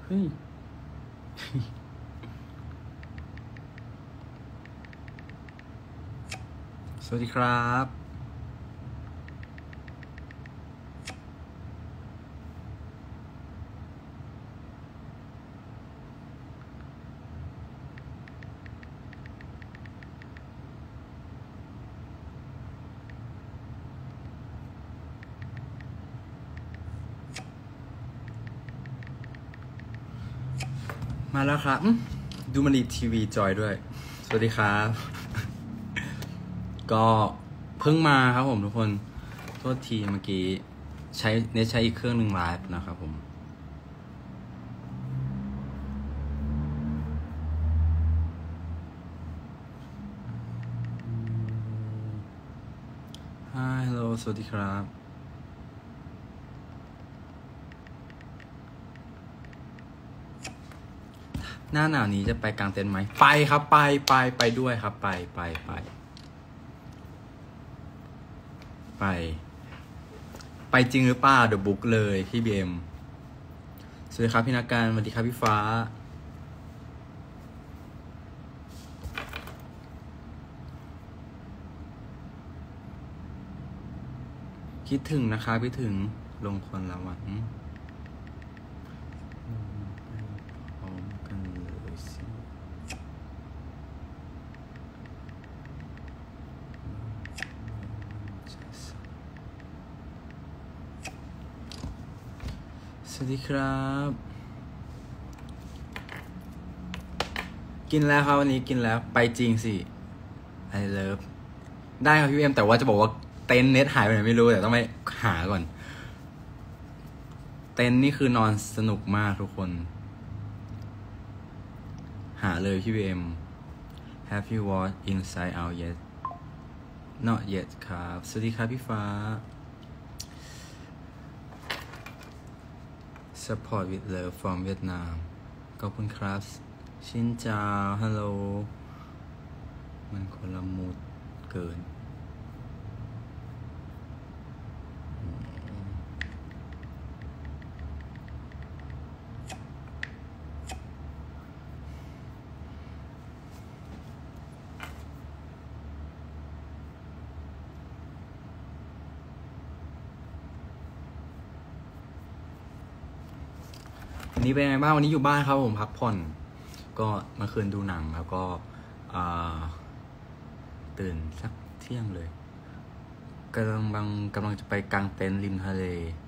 เฮ้ยสวัสดีครับมาแล้วครับดูมันดีทีวีจอยด้วยสวัสดีครับก็เพิ่งมาครับผมทุกคนโทษทีเมื่อกี้ใช้อีกเครื่องหนึ่งไลฟ์นะครับผม Hi hello สวัสดีครับหน้าหนาวนี้จะไปกางเต็นท์ไหมไปครับไปด้วยครับไปจริงหรือเปล่าเดี๋ยวบุ๊กเลยพี่เบมสวัสดีครับพี่นักการสวัสดีครับพี่ฟ้าคิดถึงนะคะพี่ถึงลงคนละวันพร้อมกันเลยสิสวัสดีครับกินแล้วครับวันนี้กินแล้วไปจริงสิ I love ได้ครับพี่เอ็มแต่ว่าจะบอกว่าเต็นท์เน็ตหายไปไหนไม่รู้แต่ต้องไปหาก่อนเต็นท์นี่คือนอนสนุกมากทุกคนหาเลยพี่เอ็ม Have you watched Inside Out yet Not yet ครับสวัสดีครับพี่ฟ้า Support with love from Vietnam ขอบคุณครับชินจาฮัลโหลมันคนละมูดเกินวันนี้เป็นไงบ้างวันนี้อยู่บ้านครับผมพักผ่อนก็เมื่อคืนดูหนังแล้วก็ตื่นสักเที่ยงเลยกำลังจะไปกางเต็นท์ริมทะเล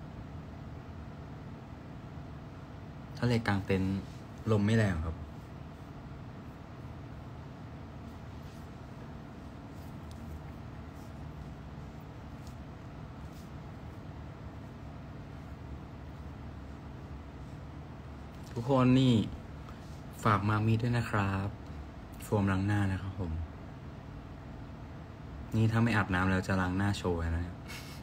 กางเต็นท์ลมไม่แรงครับทุกคนนี่ฝากมามีด้วยนะครับโฟมล้างหน้านะครับผมนี่ถ้าไม่อาบน้ำแล้วจะล้างหน้าโชว์นะเนี่ย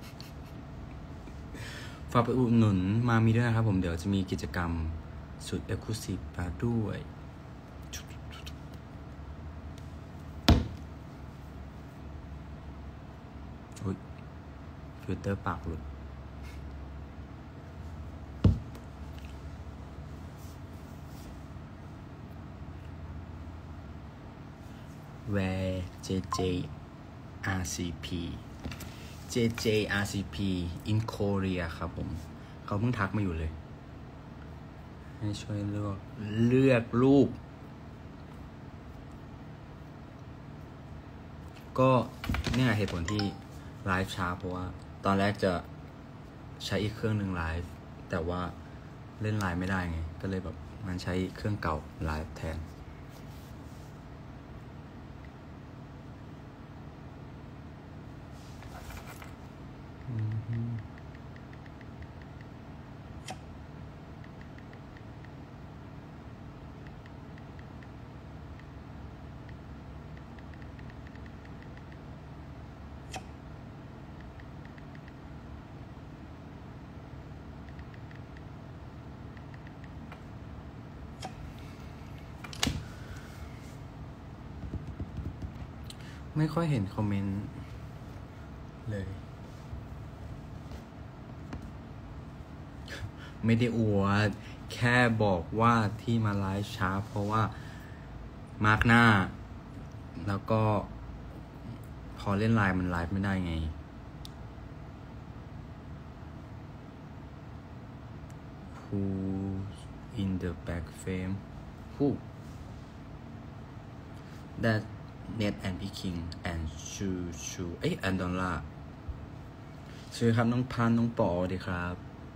ฝากไปอุดหนุนมามีด้วยนะครับผมเดี๋ยวจะมีกิจกรรมสุดเอ็กซ์คลูซีฟมาด้วยอุ๊ยฟิลเตอร์ปากหลุดแวร์ JJ RCP JJ RCP in Korea ครับผมเขาเพิ่งทักมาอยู่เลยให้ช่วยเลือกรูปก็เนี่ยเหตุผลที่ไลฟ์ช้าเพราะว่าตอนแรกจะใช้อีกเครื่องหนึ่งไลฟ์แต่ว่าเล่นไลฟ์ไม่ได้ไงก็เลยแบบมันใช้เครื่องเก่าไลฟ์แทนไม่ค่อยเห็นคอมเมนต์เลยไม่ได้อวดแค่บอกว่าที่มาไลฟ์ช้าเพราะว่ามาร์กหน้า แล้วก็พอเล่นไลน์มันไลฟ์ไม่ได้ไง Who in the back frame Who That Ned and Peking and Chu อันดอลล่าชื่อครับน้องพันน้องปอสวัสดีครับ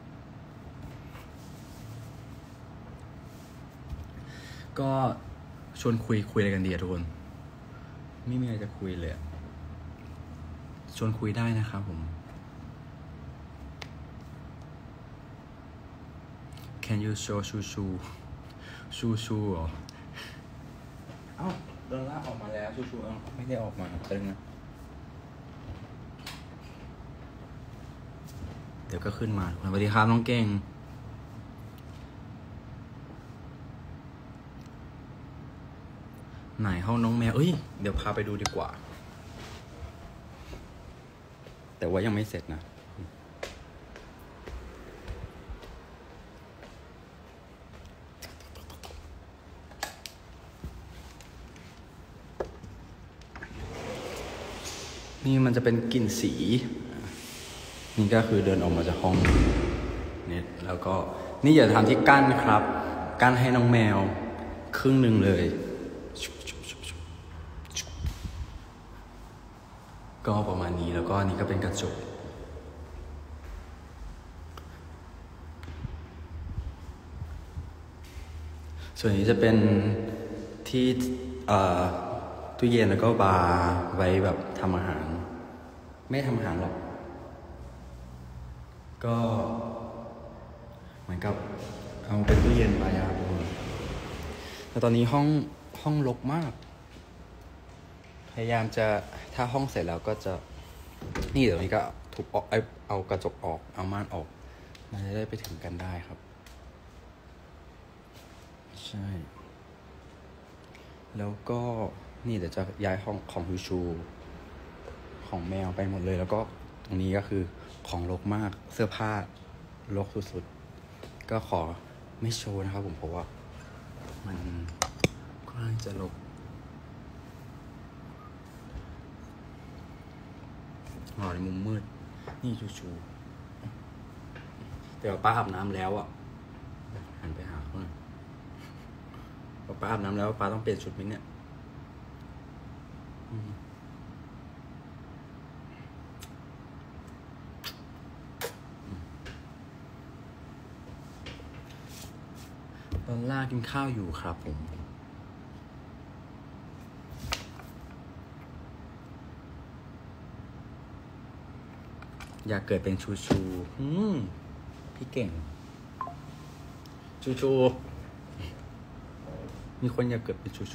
ก็ชวนคุยอะไรกันดีทุกคน ไม่มีอะไรจะคุยเลยชวนคุยได้นะครับผม Can you show ชูเหรอ เอ้าดอลลาร์ออกมาแล้วชูไม่ได้ออกมาตึงนะเดี๋ยวก็ขึ้นมาสวัสดีครับน้องเก่งไหนห้องน้องแมวเดี๋ยวพาไปดูดีกว่าแต่ว่ายังไม่เสร็จนะนี่มันจะเป็นกลิ่นสีนี่ก็คือเดินออกมาจากห้องเนี่ยแล้วก็นี่อย่าทำที่กั้นครับกั้นให้น้องแมวครึ่งหนึ่งเลยก็ประมาณนี้แล้วก็นี่ก็เป็นกระจกส่วนนี้จะเป็นที่ตู้เย็นแล้วก็บาร์ไว้แบบทำอาหารไม่ทำอาหารหรอกก็เหมือนกับเอาเป็นตู้เย็นไว้ครับแต่ตอนนี้ห้องรกมากพยายามจะถ้าห้องเสร็จแล้วก็จะนี่เดี๋ยวนี้ก็ทุบออกเอากระจกออกเอาม่านออกมันจะได้ไปถึงกันได้ครับใช่แล้วก็นี่เดี๋ยวจะย้ายห้องของชูของแมวไปหมดเลยแล้วก็ตรงนี้ก็คือของรกมากเสื้อผ้ารกสุดๆก็ขอไม่โชว์นะครับผมเพราะว่ามันค่อนข้างจะรกหอในมุมมืดนี่ชูแต่ว่าป้าอาบน้ำแล้วอ่ะหันไปหาเขาหน่อยป้าอาบน้ำแล้วป้าต้องเปลี่ยนชุดไหมเนี่ยตอนล่ากินข้าวอยู่ครับผมอยากเกิดเป็นชูพี่เก่งชูมีคนอยากเกิดเป็นชู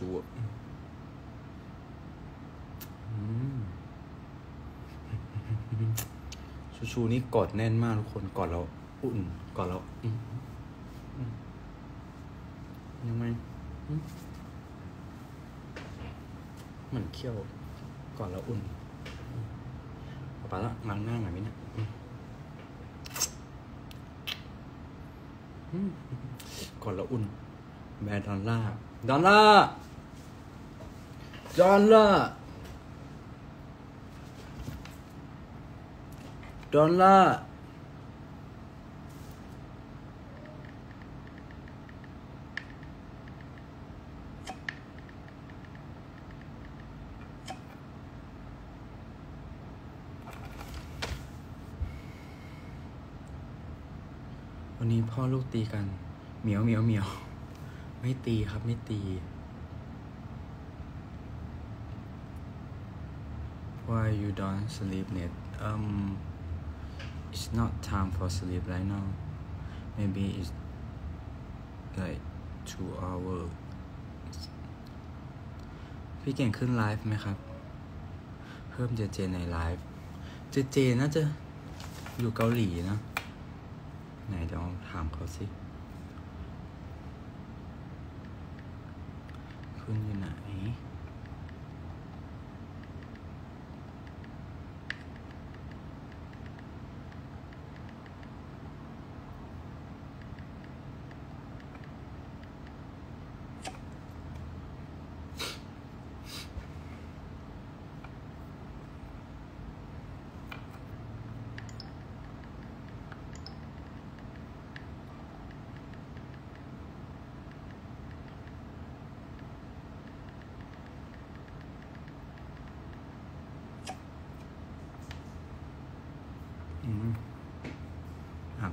นี่กอดแน่นมากทุกคนกอดเราอุ่นกอดเรายังไงเหมือนเคี้ยวกอดเราอุ่นป๊าละล้างหน้าหน่อยไหมเนี่ยกอดเราอุ่นแบดอลล่าวันนี้พ่อลูกตีกันเหมียวไม่ตีครับไม่ตี Why you don't sleep Ned it's not time for sleep right now maybe it's like 2 hours พี่เก่งขึ้นไลฟ์ไหมครับเพิ่มเจในไลฟ์เจน่าจะอยู่เกาหลีนะไหนเดี๋ยวถามเขาสิคุณอยู่ไหน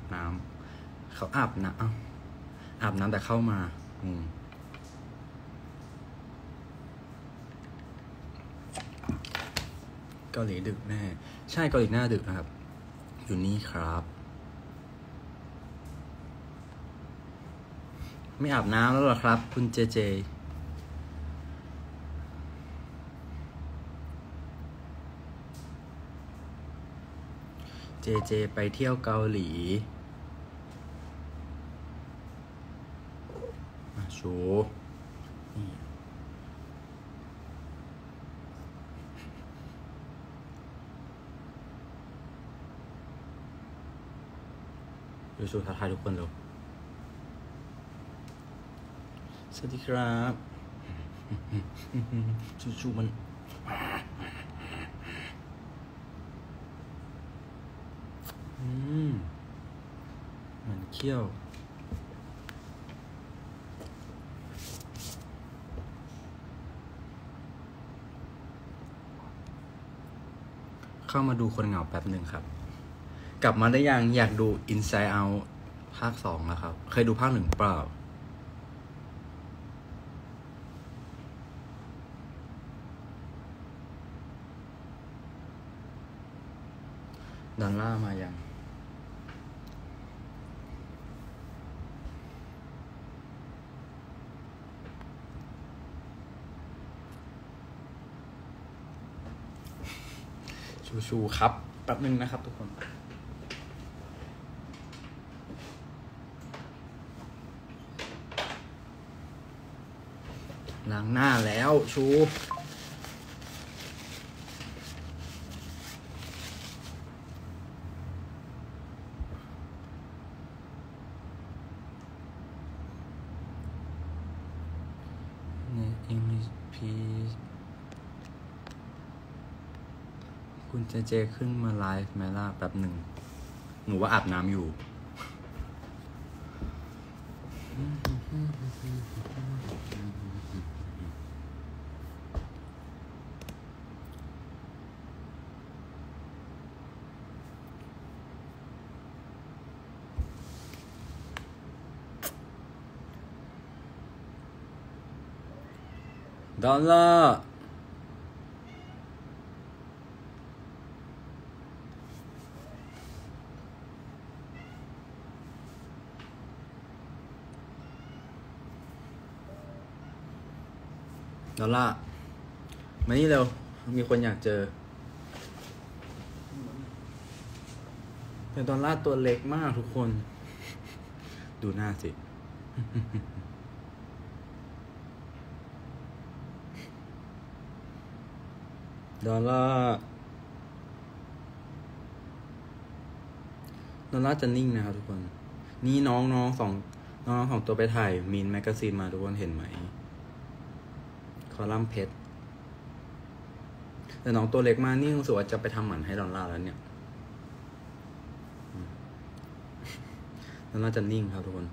น้ำเขาอาบน้ำอาบน้ำแต่เข้ามาเกาหลีดึกแน่ใช่เกาหลีหน้าดึกนะครับอยู่นี่ครับไม่อาบน้ำแล้วหรอครับคุณเจเจไปเที่ยวเกาหลีชูชูทักทายทุกคนเลยสวัสดีครับชูมันเหมือนเขี้ยวเข้ามาดูคนเหงาแป๊บหนึ่งครับกลับมาได้ยังอยากดู Inside Out ภาค 2แล้วครับเคยดูภาค 1เปล่าดอลล่ามายังชูครับแป๊บนึงนะครับทุกคนล้างหน้าแล้วชูคุณเจขึ้นมาไลฟ์ไหมล่ะแป๊บหนึ่งหนูว่าอาบน้ำอยู่ดอลลาร์ดอลล่ามานี่เร็วมีคนอยากเจอแต่ดอลล่าตัวเล็กมากทุกคนดูหน้าสิดอลล่าจะนิ่งนะครับทุกคนนี่น้องสองตัวไปถ่ายมินแมกกาซีนมาทุกคนเห็นไหมคอลัมน์เพชรแต่น้องตัวเล็กมากนี่รู้สึกว่าจะไปทำหมันให้ดอลล่าแล้วเนี่ยดอลล่าจะนิ่งครับทุกคน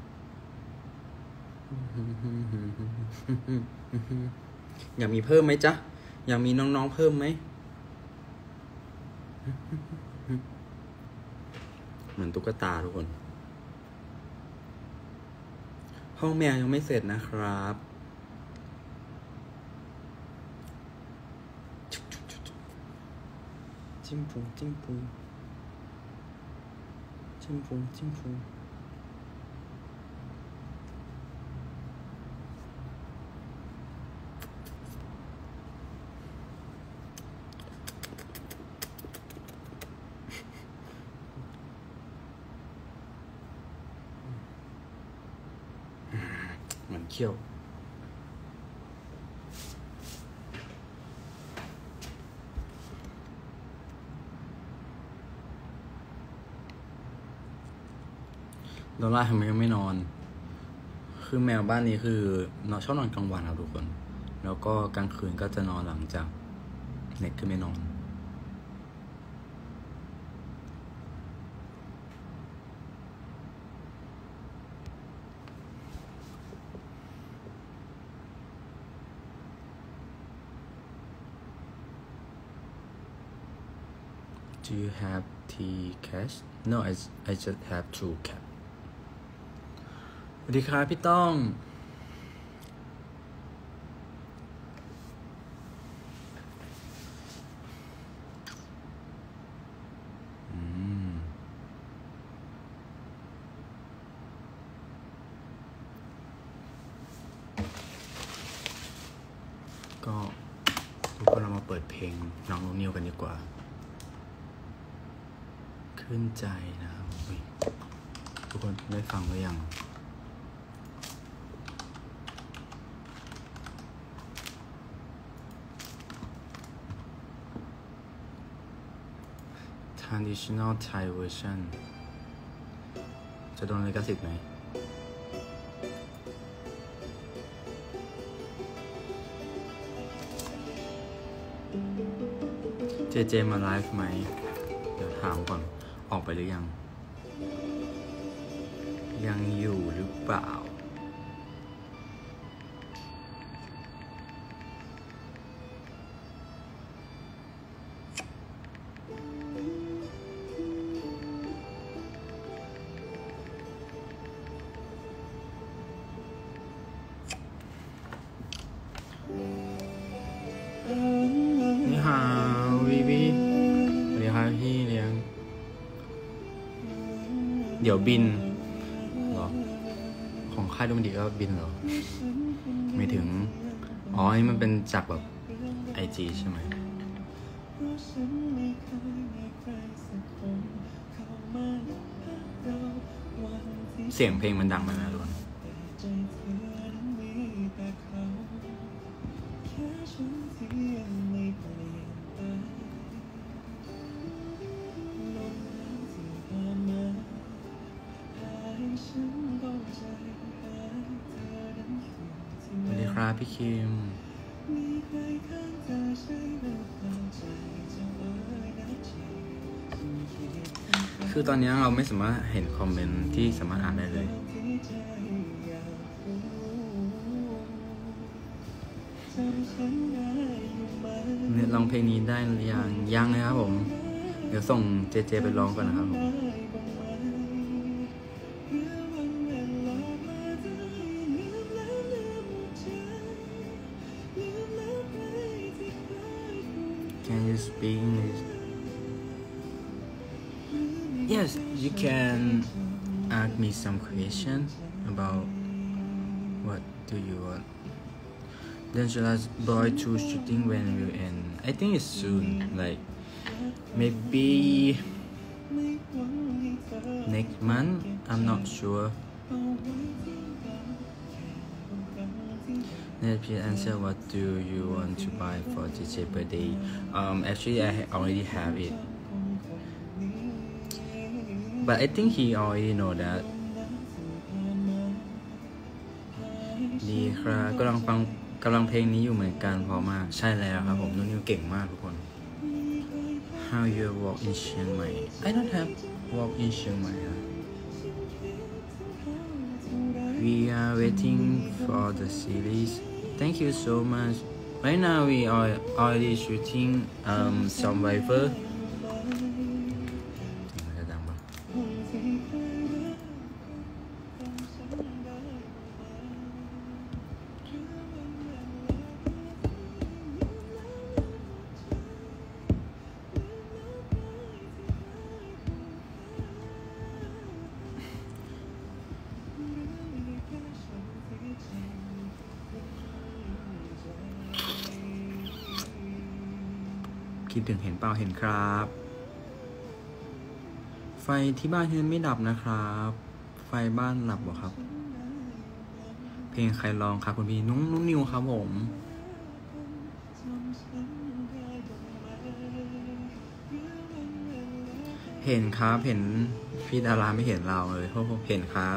อยากมีเพิ่มไหมจ๊ะอยากมีน้องๆเพิ่มไหมเหมือนตุ๊กตาทุกคนห้องแมวยังไม่เสร็จนะครับจิ้มพุงเหมือนเขี้ยวดอลล่าทำไมยังไม่นอนคือแมวบ้านนี้คือนอนชอบนอนกลางวันครับทุกคนแล้วก็กลางคืนก็จะนอนหลังจากเน็ตคือไม่นอน Do you have tea cash No I just have two cat สวัสดีครับพี่ต้องก็ทุกคนเรามาเปิดเพลงน้องนิวกันดีกว่าขึ้นใจนะครับทุกคนได้ฟังหรือยังTraditional Thai version จะโดนลิขสิทธิ์ไหมเจมาไลฟ์ไหมเดี๋ยวถามก่อนออกไปหรือยังอยู่หรือเปล่านี่ฮาววีวีเรียกครับพี่เลี้ยงเดี๋ยวบินเหรอของค่ายดนตรีก็บินเหรอไม่ถึงอ๋อนี่มันเป็นจากแบบ IG ใช่ไหมเสียงเพลงมันดังไหมนะทุกคนสวัสดีครับพี่คิมคือตอนนี้เราไม่สามารถเห็นคอมเมนต์ที่สามารถอ่านได้เลยเนี่ยร้องเพลงนี้ได้หรือยังเลยครับผมเดี๋ยวส่งเจไปร้องก่อนนะครับผม Can you speak English? Yes, you can ask me some question about what do you want. Dangerous Boy 2 shooting when will end? I think it's soon, like maybe next month. I'm not sure. Please answer what do you want to buy for JJ birthday? Actually I already have it, but I think he already know that. ดีครับกำลังเพลงนี้อยู่เหมือนกันพอมากใช่แล้วครับผมนิวเก่งมากทุกคน How you walk in Chiang Mai? I don't have walk in Chiang Mai. We are waiting for the series. Thank you so much. Right now we are already shooting Survivor. คิดถึงเห็นเปล่าเห็นครับไฟที่บ้านที่ไม่ดับนะครับไฟบ้านดับเหรอครับเพลงใครร้องครับคุณพี่นุ่นนิวครับผมเห็นครับเห็นพี่ดาราไม่เห็นเราเลยเห็นครับ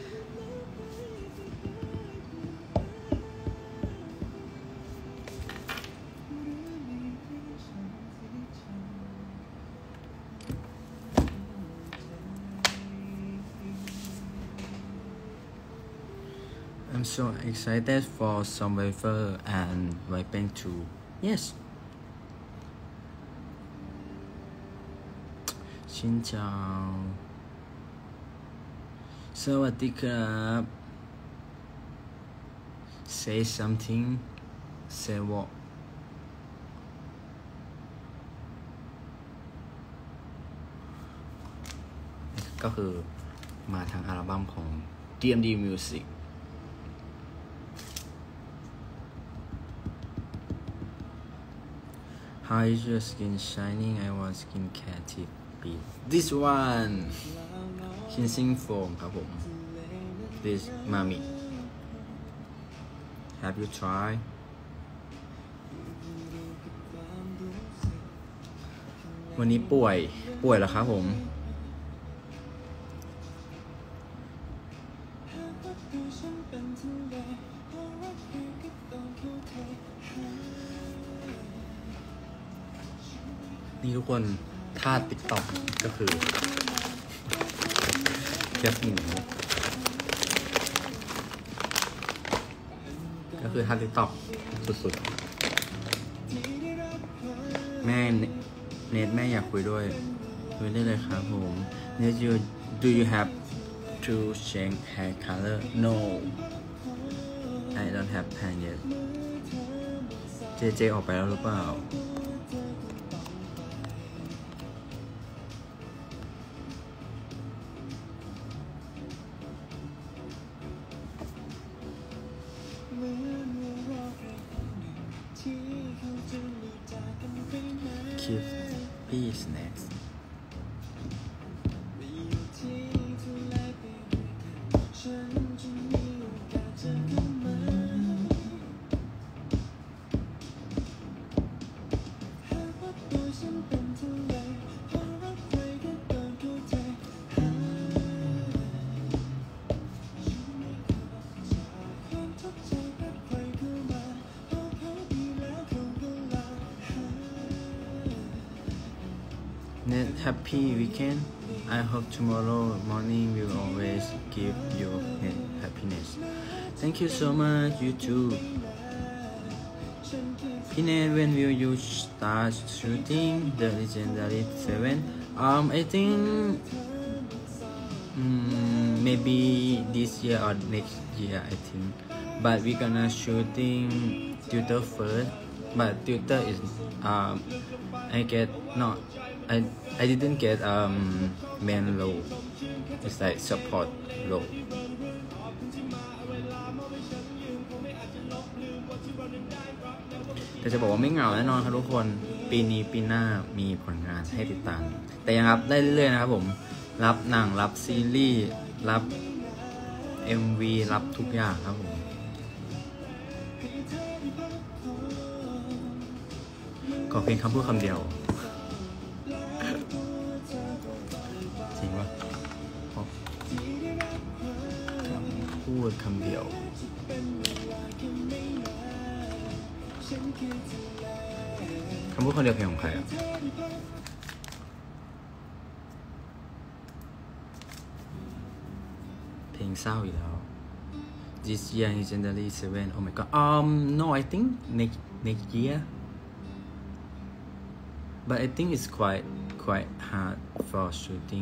I'm so excited for Survivor and Viping too. Yes. ชินเจ้าสวัสดีครับ say something say what ก็คือมาทางอัลบั้มของ DMD Music How is your skin shining? I want skincare tip. This one cleansing foam ครับผม This Mami Have you tried? วันนี้ป่วยเหรอครับผมนี่ทุกคนท่าติ๊กต็อกก็คือแคบหมูก็คือท่าติ๊กต็อกสุดๆแม่เน็ตแม่อยากคุยด้วยคุยได้เลยครับผมเน็ต do you have to change hair color no I don't have plan yet เจออกไปแล้วหรือเปล่าPeace next เน็ต Happy weekend I hope tomorrow morning will always give you happiness Thank you so much you too พี่เนท when will you start shooting the legendary 7 I think maybe this year or next year I think but we gonna shooting tutor first but tutor is I get not I didn't get main role it's like support role แต่จะบอกว่าไม่เหงาแน่นอนครับทุกคนปีนี้ปีหน้ามีผลงานให้ติดตามแต่ยังรับได้เรื่อยๆนะครับผมรับหนังรับซีรีส์รับ MV รับทุกอย่างครับผมขอเพียงคำพูดคำเดียวจริงปะคำพูดคำเดียวคำพูดคนเดียวเพลงของใครอ่ะเพลงเศร้าอยู่แล้ว This year legendary 7 Oh my god no I think next year but I think it's quite hard for shooting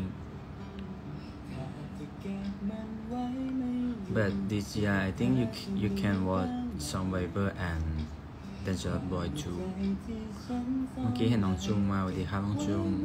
but this year I think you can watch Survivor and Dangerous Boy 2 เมื่อกี้เห็นน้องจุงมาสวัสดีครับน้องจุง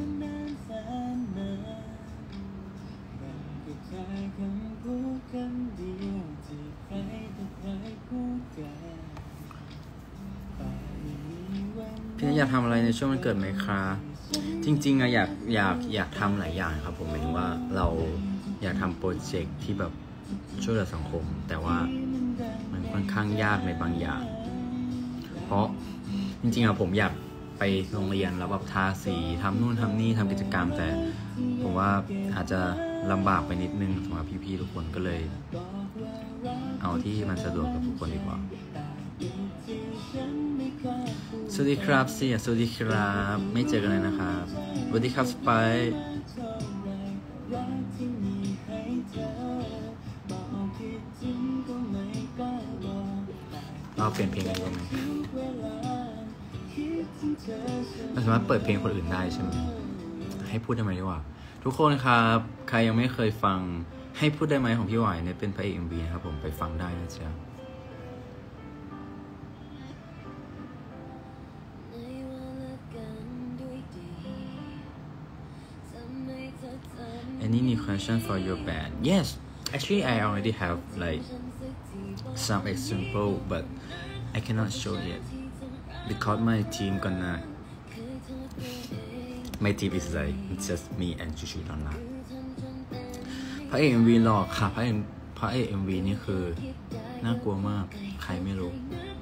พี่อยากทำอะไรในช่วงวันเกิดไหมคะจริงๆอะอยากทำหลายอย่างครับผมหมายถึงว่าเราอยากทำโปรเจกต์ที่แบบช่วยเหลือสังคมแต่ว่ามันค่อนข้างยากในบางอย่างเพราะจริงๆอะผมอยากไปโรงเรียนแล้วแบบทาสีทำนู่นทำนี่ทำกิจกรรมแต่ผมว่าอาจจะลำบากไปนิดนึงสำหรับพี่ๆทุกคนก็เลยเอาที่มันสะดวกกับทุกคนดีกว่าสวัสดีครับเสียสวัสดีครับไม่เจอกันเลยนะครับสวัสดีครับสไปเราเปลี่ยนเพลงกันได้ไหมเราสามารถเปิดเพลงคนอื่นได้ใช่ไหมให้พูดทำไมดีกว่าทุกคนครับใครยังไม่เคยฟังให้พูดได้ไหมของพี่หวายเนี่ยเป็นพระเอก MV นะครับผมไปฟังได้นะจ๊ะAny new question for your band? Yes, actually I already have like some example, but I cannot show yet because my team is like just me and Chuchu Donna. พระเอก MV หลอกค่ะพระเอก MV นี่คือน่ากลัวมากใครไม่รู้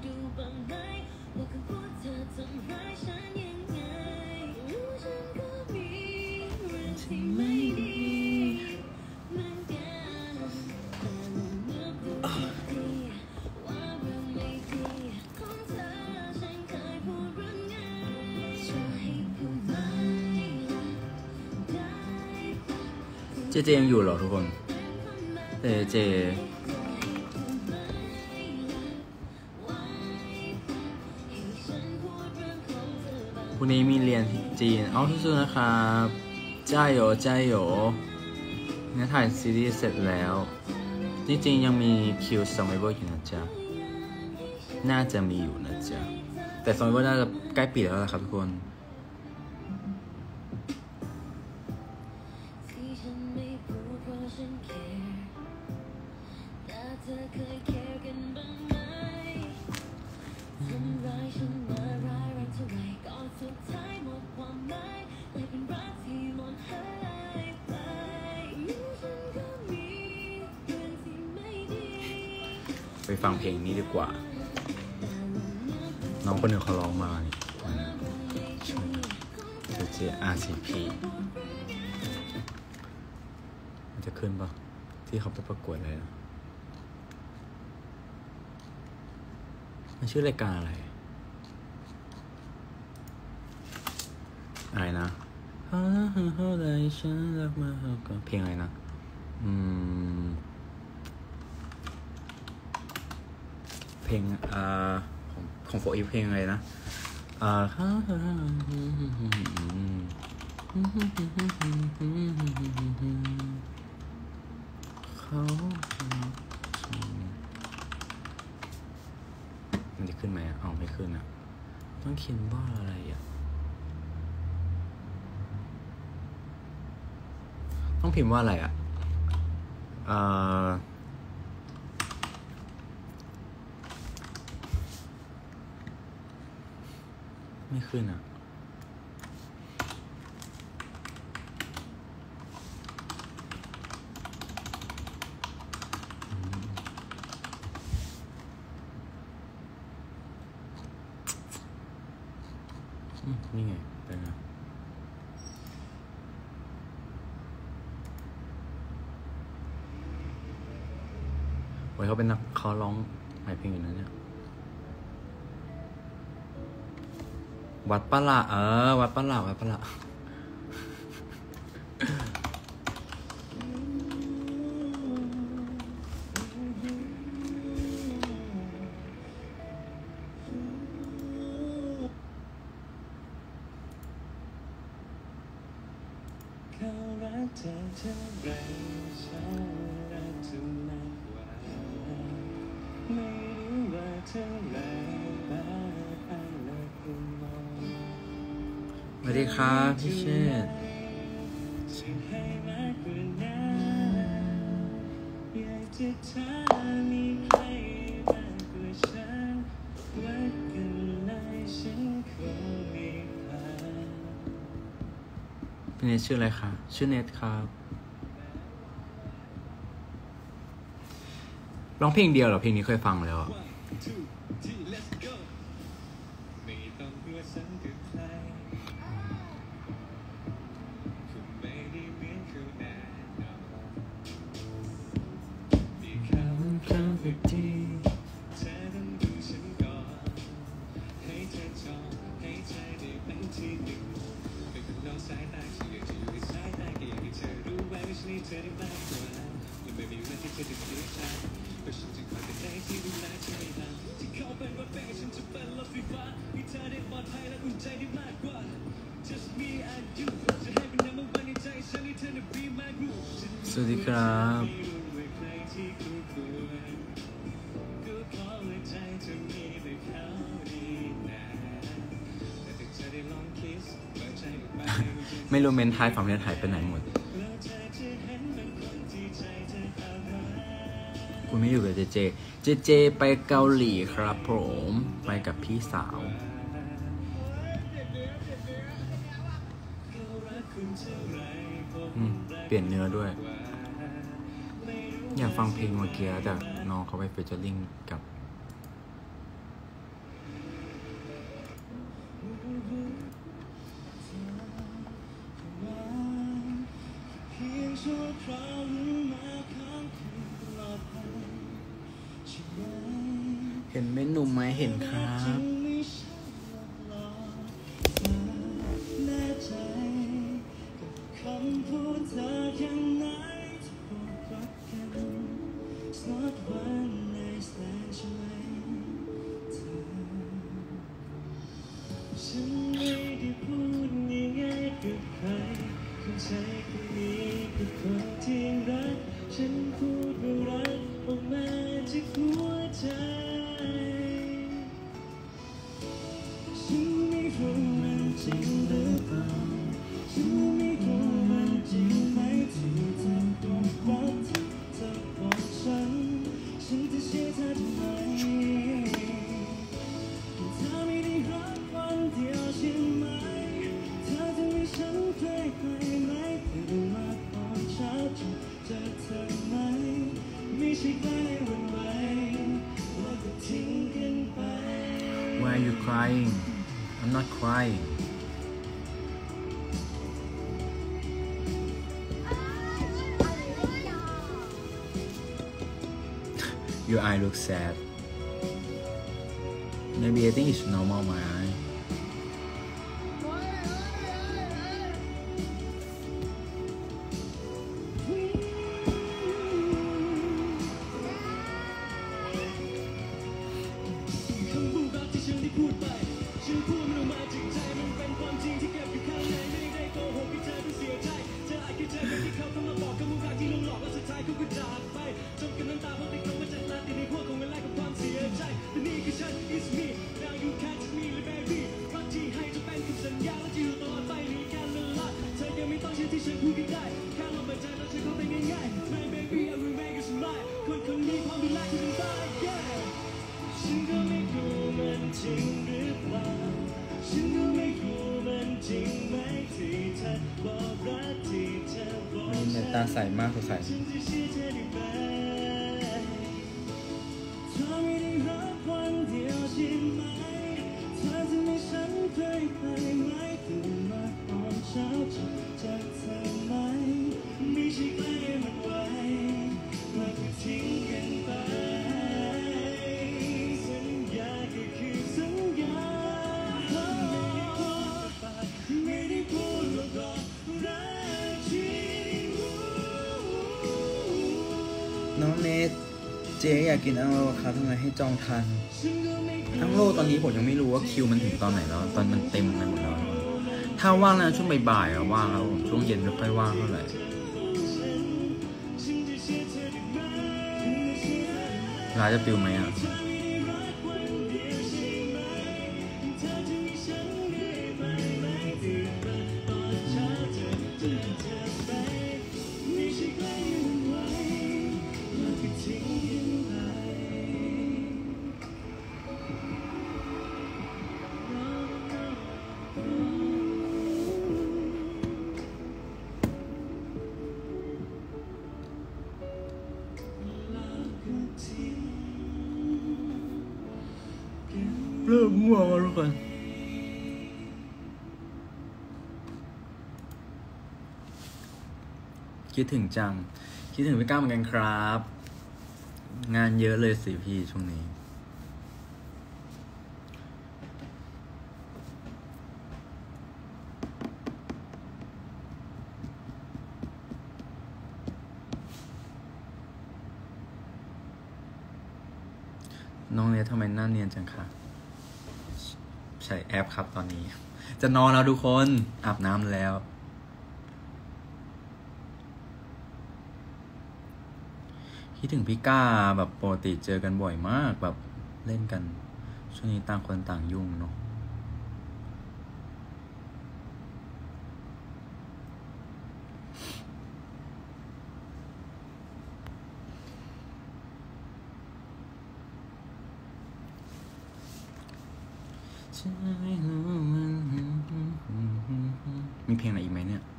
เจยังอยู่เหรอทุกคนเจพรุ่งนี้มีเรียนที่จีนเอาสู้ๆนะครับจ้าโยเนี่ยถ่ายซีรีส์เสร็จแล้วจริงๆยังมีคิว Survivor อยู่นะจ๊ะน่าจะมีอยู่นะจ๊ะแต่ Survivor น่าจะใกล้ปิดแล้วครับทุกคนไปฟังเพลงนี้ดีกว่าน้องคนหนึ่งเขาร้องมานี่เจ RCP มันจะขึ้นปะที่เขาไปประกวดเลยนะมันชื่อรายการอะไรนะเพลงอะไรนะเพลงของโฟอีฟเพลงอะไรนะมันจะขึ้นไหมเอาไม่ขึ้นอ่ะต้องเขียนว่าอะไรอ่ะต้องพิมพ์ว่าอะไรอ่ะไม่ขึ้นอ่ะนี่ไงเป็นไงโอ้ยเขาเป็นนักเขาร้องหลายเพลงอยู่นะเนี่ยวัดปะละวัดปะละสวัสดีครับพี่เชษพี่เนทชื่ออะไรคะชื่อเนทครับร้องเพลงเดียวเหรอเพลงนี้เคยฟังแล้วสวัสดีครับไม่รู้เมนไทยฝั่งเมนไทยไปไหนหมดคุณไม่อยู่กับเจเจไปเกาหลีครับผมไปกับพี่สาวเปลี่ยนเนื้อด้วยอยากฟังเพลงเมื่อกี้แต่น้องเขาไปเฟเจอริ่งกับเห็นเม้นหนุ่มไหมเห็นครับWhy are you crying? I'm not crying. Your eye looks sad. Maybe I think it's normal, my eye.ตาใสมากสดใสน้องเนทเจ๊อยากกินอังโลครับทำไงให้จองทันอังโลตอนนี้ผมยังไม่รู้ว่าคิวมันถึงตอนไหนแล้วตอนมันเต็มไปหมดแล้วถ้าว่างนะช่วงบ่ายๆว่างแล้วผมช่วงเย็นไม่ค่อยว่างเท่าไหร่ร้านจะปิวไหมอ่ะเริ่มง่วงแล้วทุกคนคิดถึงจังคิดถึงพี่ก้าวเหมือนกันครับงานเยอะเลยสิพี่ช่วงนี้น้องเนี่ยทำไมหน้าเนียนจังคะใช้แอปครับตอนนี้จะนอนแล้วทุกคนอาบน้ำแล้วคิดถึงพี่ก้าแบบปกติเจอกันบ่อยมากแบบเล่นกันช่วงนี้ต่างคนต่างยุ่งเนาะมีเพลงอะไรอีกไหมเนี่ย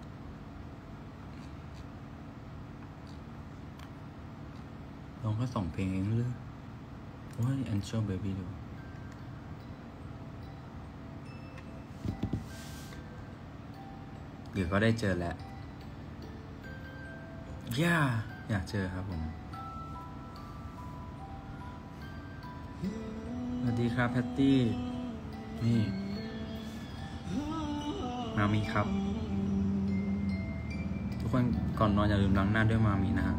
ลองแค่2 เพลงเองเลยโอ้ย Angel Baby ดูเดี๋ยวก็ได้เจอแล้วอยากเจอครับผมสวัสดีครับแพตตี้นี่มามีครับทุกคนก่อนนอนอย่าลืมล้างหน้าด้วยมามีนะครับ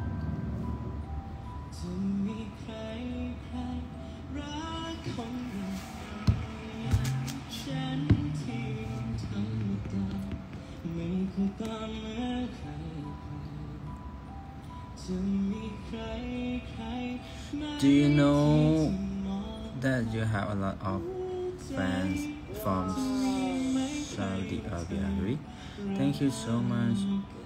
Do you know that you have a lot of fans from Saudi Arabia? Really? Thank you so much.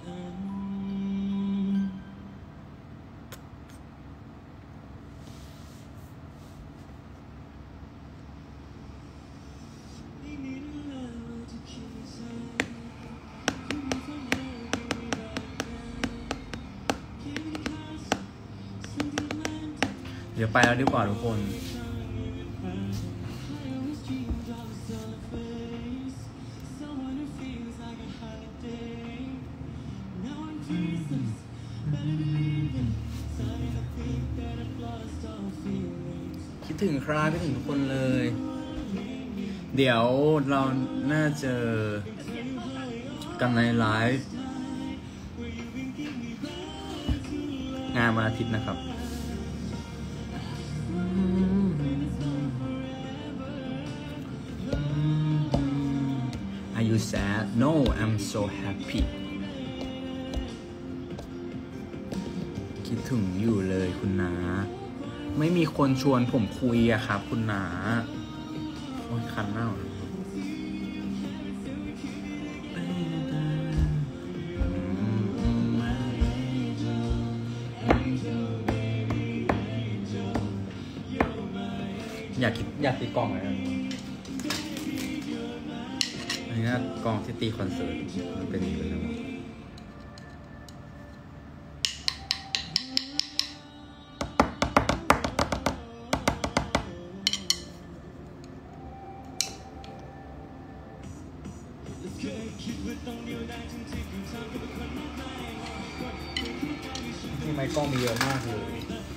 เดี๋ยวไปแล้วดีกว่าทุกคนคิดถึงครับคิดถึงทุกคนเลยเดี๋ยวเราน่าเจอกันในไลฟ์งานวันอาทิตย์นะครับAre you sad? No, I'm so happy. คิดถึงอยู่เลยคุณนาไม่มีคนชวนผมคุยอะครับคุณนาโอ้ยคันหน้าอยากตีกลองอะไรอันนี้กลองที่ตีคอนเสิร์ตมันเป็นอย่างนี้แล้วทำไมกล้องมีเยอะมากเลย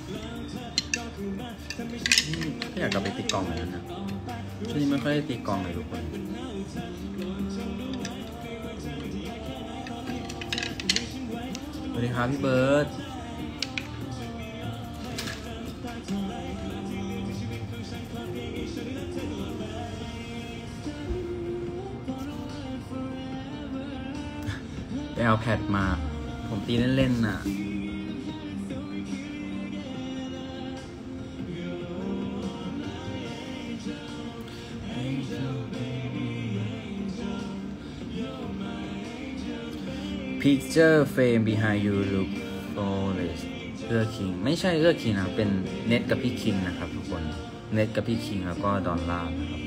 ไม่อยากกลับไปตีกลองเหมือนกันนะช่วงนี้ไม่ค่อยได้ตีกลองเลยทุกคนสวัสดีครับพี่เบิร์ดไปเอาแพดมาผมตีเล่นๆน่ะPicture frame behind you look flawless เอื้อคิงไม่ใช่เอื้อคิงนะเป็นเน็ตกับพี่คิงนะครับทุกคนเน็ตกับพี่คิงแล้วก็ดอลลาร์นะครับ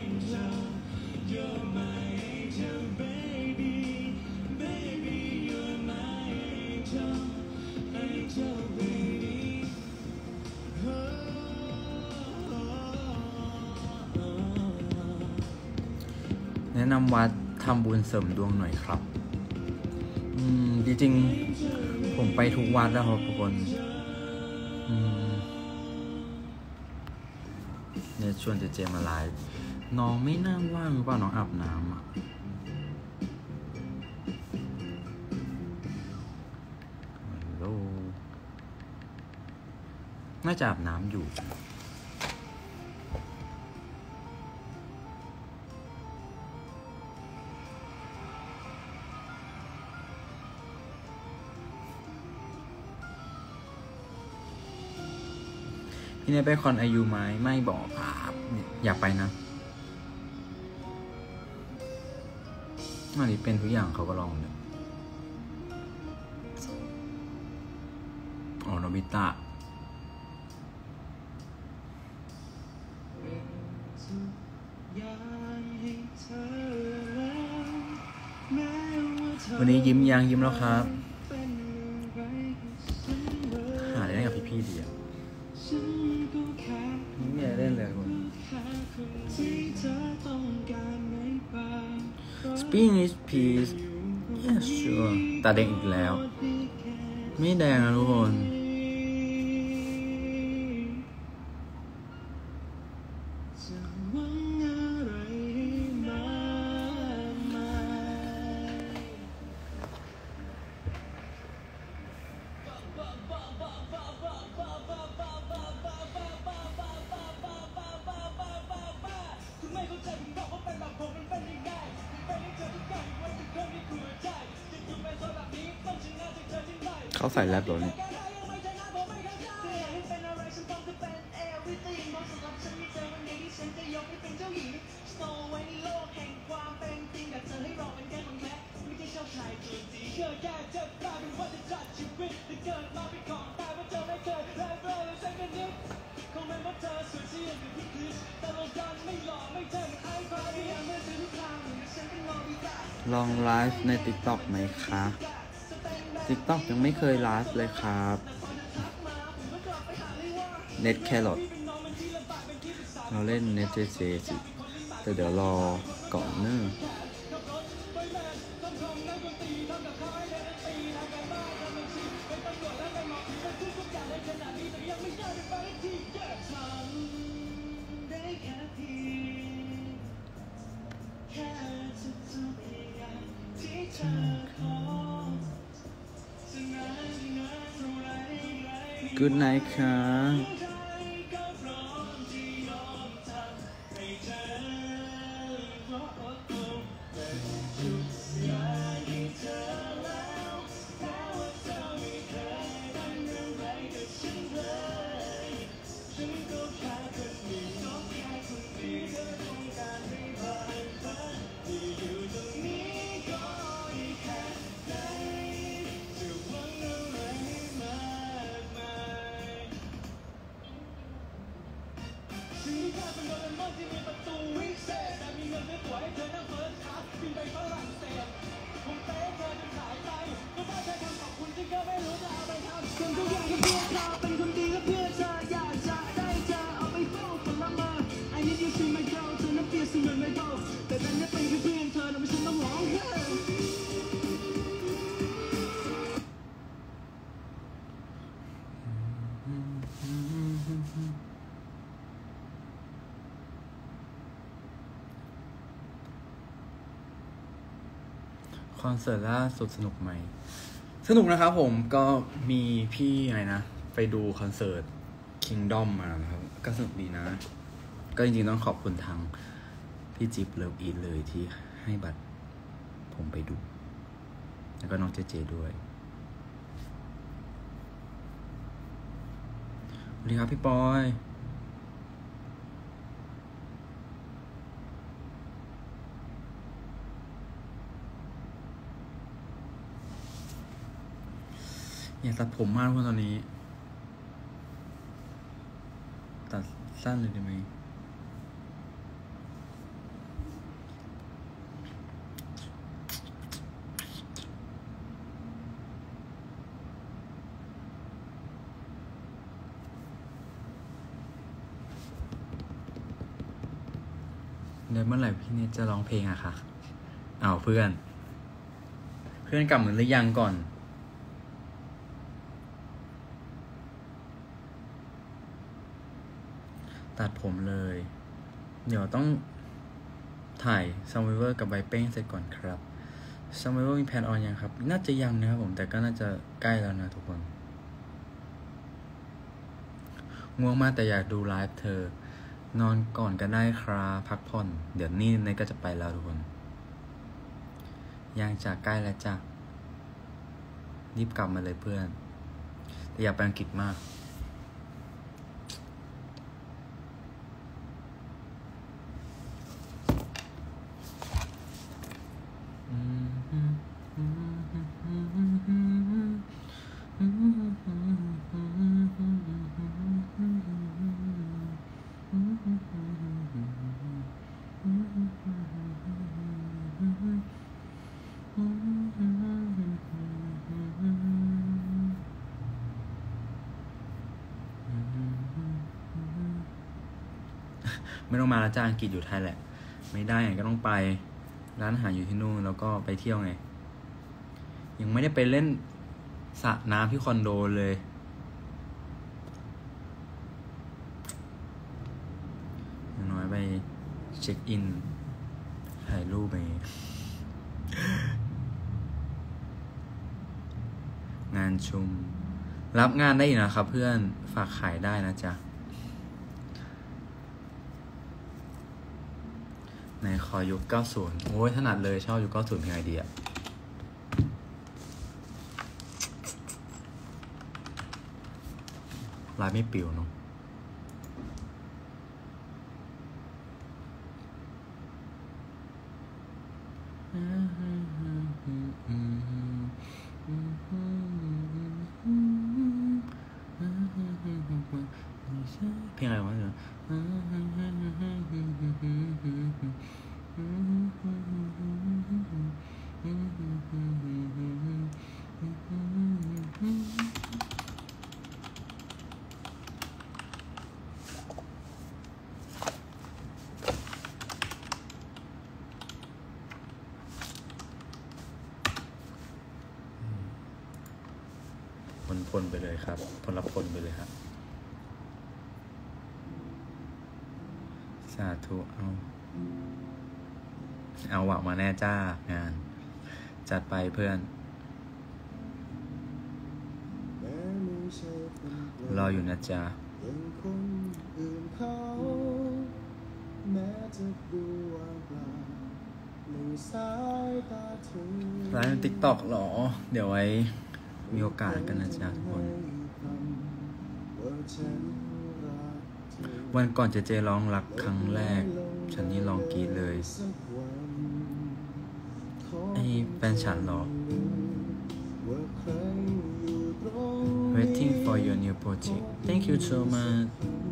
แนะนำวัดทำบุญเสริมดวงหน่อยครับจริงๆผมไปทุกวัดแล้วครับทุกคนเนี่ยชวนเจมาไลฟ์น้องไม่น่าว่างหรือเปล่าน้องอาบน้ำอ่ะฮัลโหลน่าจะอาบน้ำอยู่พี่เนทไปคอนอายุไหมไม่บอกครับอยากไปนะอันนี้เป็นทุกอย่างเขาก็ลองเลยอ๋อโนบิตะวันนี้ยิ้มยังยิ้มแล้วครับหาอะไรเล่นกับพี่ๆดีอ่ะไม่มีอะไรเล่นเลยคุณ Spin is peace yes sure ตาแดงอีกแล้วไม่แดงนะทุกคนเขาใส่แรปเหรอเนี่ยลองไลฟ์ใน TikTok ไหมคะ TikTok ยังไม่เคยไลฟ์เลยครับเน็ตแครอทเราเล่นเน็ตเจเจสิแต่เดี๋ยวรอก่อนเนอะGood night ครับคอนเสิร์ตล่าสุดสนุกไหมสนุกนะครับผมก็มีพี่อะไรนะไปดูคอนเสิร์ต Kingdom มานะครับก็สนุกดีนะก็จริงๆต้องขอบคุณทางพี่จิ๊บเลิฟอีทเลยที่ให้บัตรผมไปดูแล้วก็น้องเจเจด้วยสวัสดีครับพี่ปอยอยากตัดผมมากเพราะตอนนี้ตัดสั้นเลยได้ไหมเดี๋ยวเมื่อไหร่พี่เนทจะร้องเพลงอะคะเอาเพื่อนกลับเหมือนหรือยังก่อนตัดผมเลยเดี๋ยวต้องถ่ายซัมเวอร์กับใบเป้งเสร็จก่อนครับซัมเวอร์มีแพลนออนยังครับน่าจะยังนะครับผมแต่ก็น่าจะใกล้แล้วนะทุกคนง่วงมากแต่อยากดูไลฟ์เธอนอนก่อนก็ได้ครับพักผ่อนเดี๋ยวนี้ในก็จะไปแล้วทุกคนยังจะใกล้แล้วจ้ะรีบกลับมาเลยเพื่อนแต่อยากไปอังกฤษมากไม่ต้องมาแล้วจ้าอังกฤษอยู่ไทยแหละไม่ได้ไงก็ต้องไปร้านอาหารอยู่ที่นู่นแล้วก็ไปเที่ยวไงยังไม่ได้ไปเล่นสระน้ำที่คอนโดเลยอย่างน้อยไปเช็คอินถ่ายรูปไปงานชุมรับงานได้อีกนะครับเพื่อนฝากขายได้นะจ๊ะในคอยุค90โอ้ยถนัดเลยชอบยุค90เป็นไงดีอะลายไม่ปิวเนาะเพลงอะไรวะเนี่ยพลไปเลยครับพลพลไปเลยครับสาธุเอาหวังมาแน่จ้างานจัดไปเพื่อนรออยู่นะจ๊ะไลฟ์ใน TikTok หรอเดี๋ยวไว้มีโอกาสกันนะจ๊ะทุกคนวันก่อนเจร้องรักครั้งแรกฉันนี่ร้องกรี๊ดเลยไอ้แฟนฉันเหรอ Waiting for your new project Thank you so much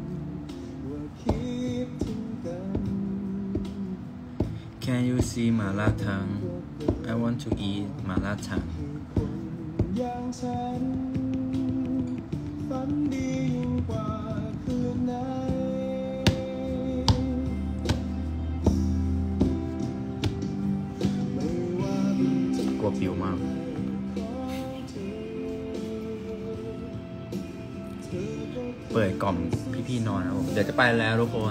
Can you see 麻辣烫 I want to eat 麻辣烫อย่างฉันฝันดียิ่งกว่าคืนไหนกลัวปิวมากเปิดกล่อมพี่ๆนอนนะผมเดี๋ยวจะไปแล้วทุกคน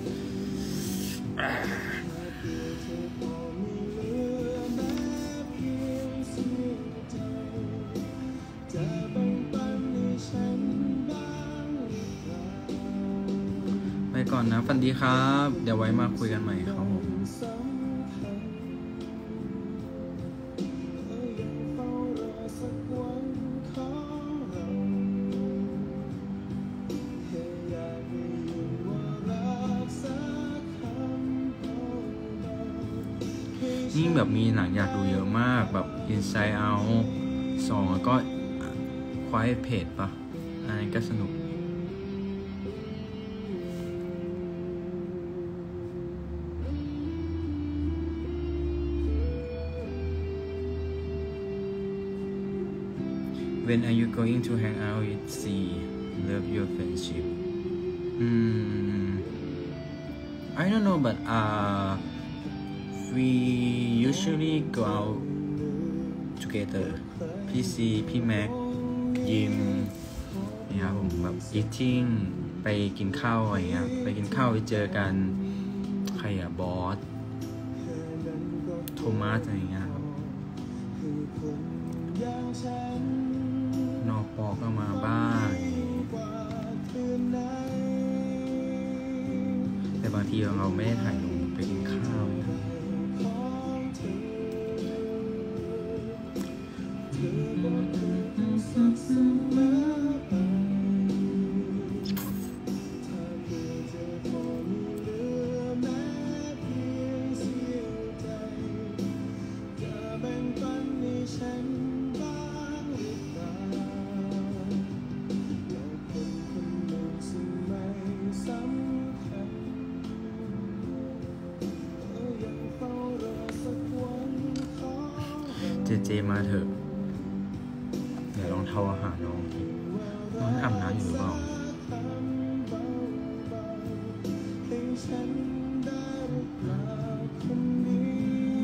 ไปก่อนนะฝันดีครับเดี๋ยวไว้มาคุยกันใหม่ครับผมนี่แบบมีหนังอยากดูเยอะมากแบบ Inside Out 2แล้วก็ Quiet Place ปะอันนี้ก็สนุกWhen are you going to hang out with C? Love your friendship. I don't know, but we usually go out together. พี่ซีพี่แม็กยิมเนี่ยครับผมแบบ eating ไปกินข้าวอะไรเงี้ยไปกินข้าวไปเจอกันใครอะบอสโทมัสอะไรเงี้ยครับนอกปอก็มาบ้างแต่บางทีเราไม่ได้ถ่ายลงไปกินข้าวเจมาเถอะเดี๋ยวลองโทรหาน้องทีน้องอาบน้ำอยู่หรือเปล่าฉันได้หรือเปล่าคนนี้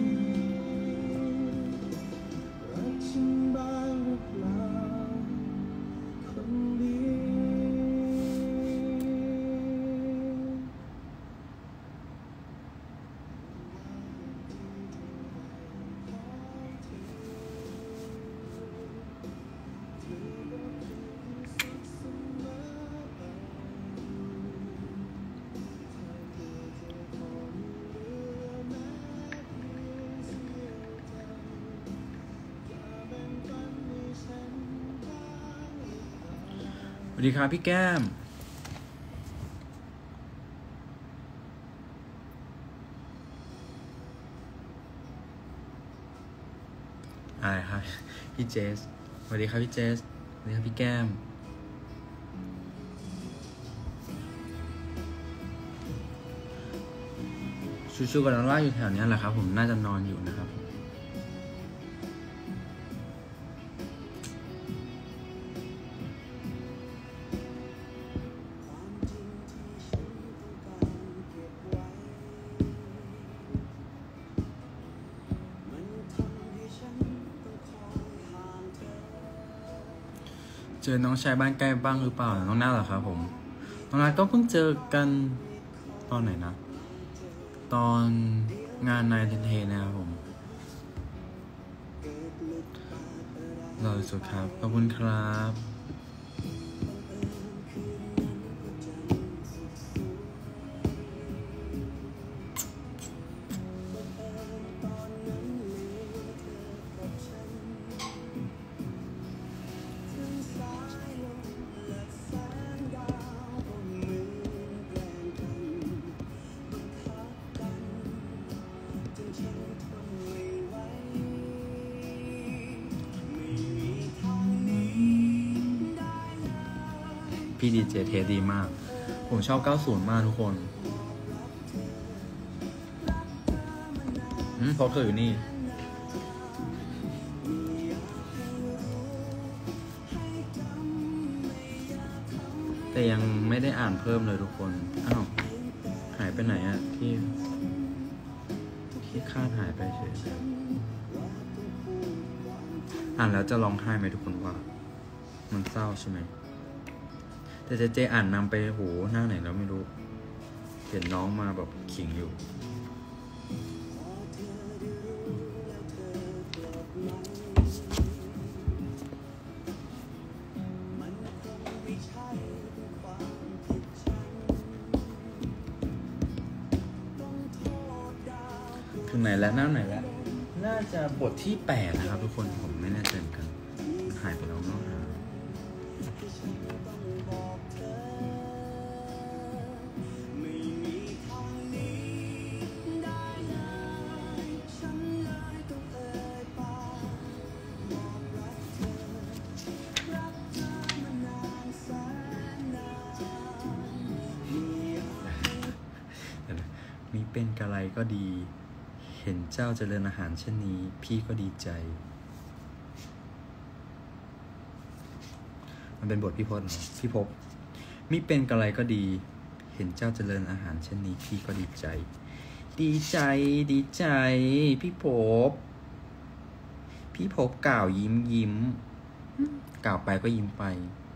รักฉันบ้างหรือเปล่าคนดีสวัสดีครับพี่แก้มอะไรครับพี่เจสสวัสดีครับพี่เจสสวัสดีครับพี่แก้มชูๆกับน้องล่าอยู่แถวนี้แหละครับผมน่าจะนอนอยู่นะครับเจอน้องชายบ้านใกล้บ้างหรือเปล่าน้องน่าเหรอครับผมน้องน่าก็เพิ่งเจอกันตอนไหนนะตอนงานนายเทนนะครับผมรอสุดครับขอบคุณครับพี่ดีเจเทสดีมากผมชอบ90มากทุกคนพอเธออยู่นี่แต่ยังไม่ได้อ่านเพิ่มเลยทุกคนอ้าวหายไปไหนอะที่คาดหายไปเฉยๆอ่านแล้วจะร้องไห้ไหมทุกคนว่ามันเศร้าใช่ไหมแต่เจอ่านนำไปโหหน้าไหนแล้วไม่รู้เห็นน้องมาแบบขิงอยู่ถึงไหนแล้วหน้าไหนแล้วน่าจะบทที่8นะครับทุกคนผมไม่แน่ใจเหมือนกันหายไปแล้วเนาะมีเป็นกะไรก็ดีเห็นเจ้าเจริญอาหารเช่นนี้พี่ก็ดีใจมันเป็นบทพี่พจน์เหรอพี่พบมิเป็นกะไรก็ดีเห็นเจ้าเจริญอาหารเช่นนี้พี่ก็ดีใจดีใจดีใจพี่พบกล่าวยิ้มกล่าวไปก็ยิ้มไป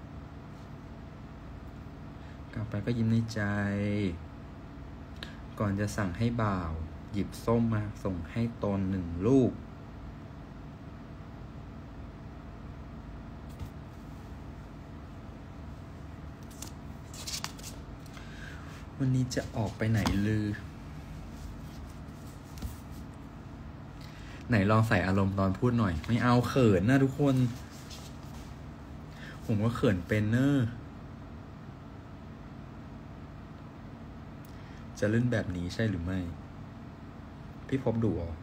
กล่าวไปก็ยิ้มในใจก่อนจะสั่งให้บ่าวหยิบส้มมาส่งให้ตน1 ลูกวันนี้จะออกไปไหนลือไหนลองใส่อารมณ์ตอนพูดหน่อยไม่เอาเขินนะทุกคนผมก็เขินเป็นเนอะจะเล่นแบบนี้ใช่หรือไม่พี่พบดูอ่ะ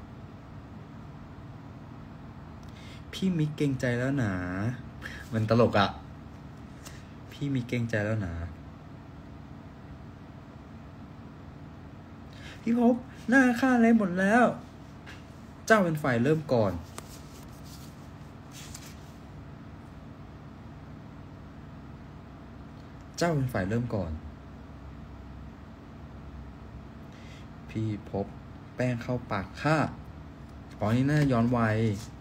พี่มิกเกรงใจแล้วนะมันตลกอ่ะพี่มิกเกรงใจแล้วนะพี่พบหน้าข้าเลยหมดแล้วเจ้าเป็นฝ่ายเริ่มก่อนเจ้าเป็นฝ่ายเริ่มก่อนพี่พบแป้งเข้าปากค่ะอ๋อนี่น่าย้อนวัย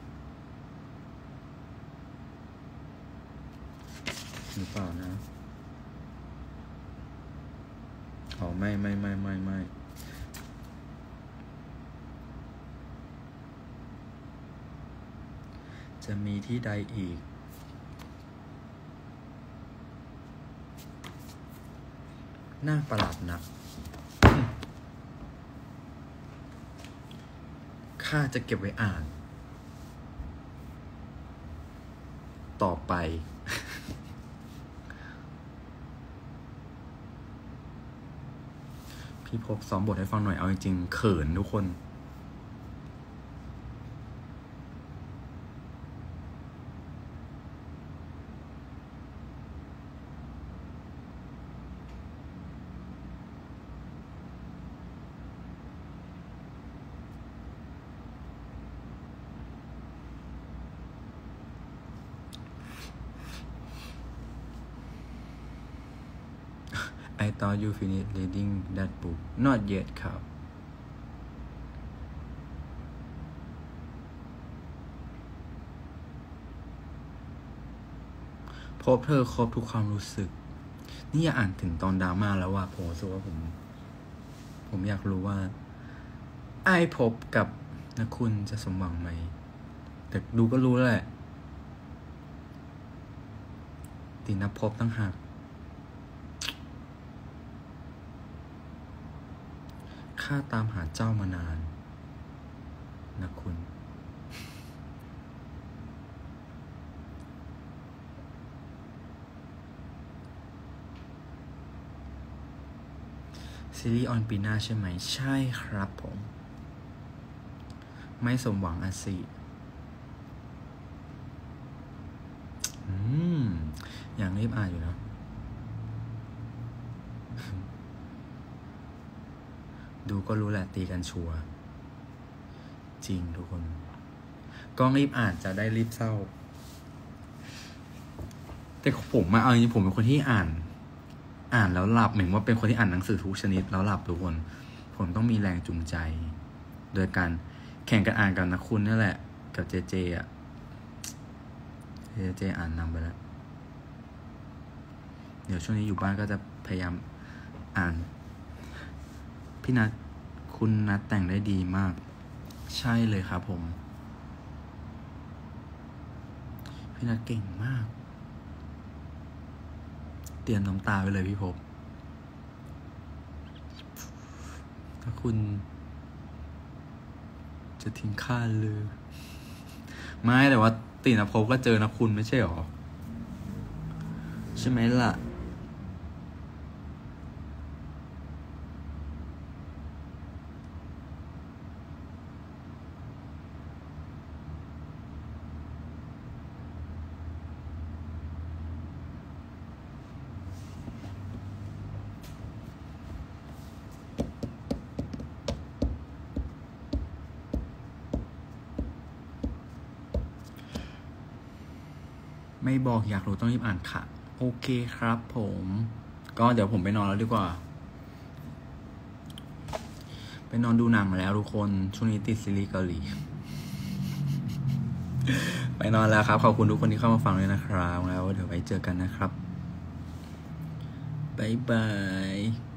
หรือเปล่านะอ๋อไม่จะมีที่ใดอีกน่าประหลาดนักข้าจะเก็บไว้อ่านต่อไป พี่พบซ้อมบทให้ฟังหน่อยเอาจริงๆเขินทุกคนI thought you finished reading that book not yet ครับพบเธอครบทุกความรู้สึกนี่อย่าอ่านถึงตอนดราม่าแล้วว่าผมรู้สึกว่าผมอยากรู้ว่าไอ้พบกับนักคุณจะสมหวังไหมแต่ดูก็รู้แล้วแหละตินภพตั้งหากข้าตามหาเจ้ามานานนะคุณซีรีส์ออนปีหน้าใช่ไหมใช่ครับผมไม่สมหวังอาสิอย่างรีบอ่านอยู่นะดูก็รู้แหละตีกันชัวร์จริงทุกคนก็รีบอ่านจะได้รีบเศร้าแต่ผมมาเอาจริงๆผมเป็นคนที่อ่านแล้วหลับเหมือนว่าเป็นคนที่อ่านหนังสือทุกชนิดแล้วหลับทุกคนผมต้องมีแรงจูงใจโดยการแข่งกันอ่านกับนักคุณนั่นแหละกับเจอ่ะเจอ่านนำไปแล้วเดี๋ยวช่วงนี้อยู่บ้านก็จะพยายามอ่านพี่นัทคุณนัทแต่งได้ดีมากใช่เลยครับผมพี่นัทเก่งมากเตรียมน้ำตาไปเลยพี่พบถ้าคุณจะทิ้งข้าเลยไม่แต่ว่าตินภพก็เจอนะคุณไม่ใช่หรอใช่ไหมล่ะไม่บอกอยากรู้ต้องรีบอ่านค่ะโอเคครับผมก็เดี๋ยวผมไปนอนแล้วดีกว่าไปนอนดูหนังแล้วทุกคนช่วงนี้ติดซีรีส์เกาหลี ไปนอนแล้วครับขอบคุณทุกคนที่เข้ามาฟังด้วยนะครับแล้วเดี๋ยวไว้เจอกันนะครับบ๊ายบาย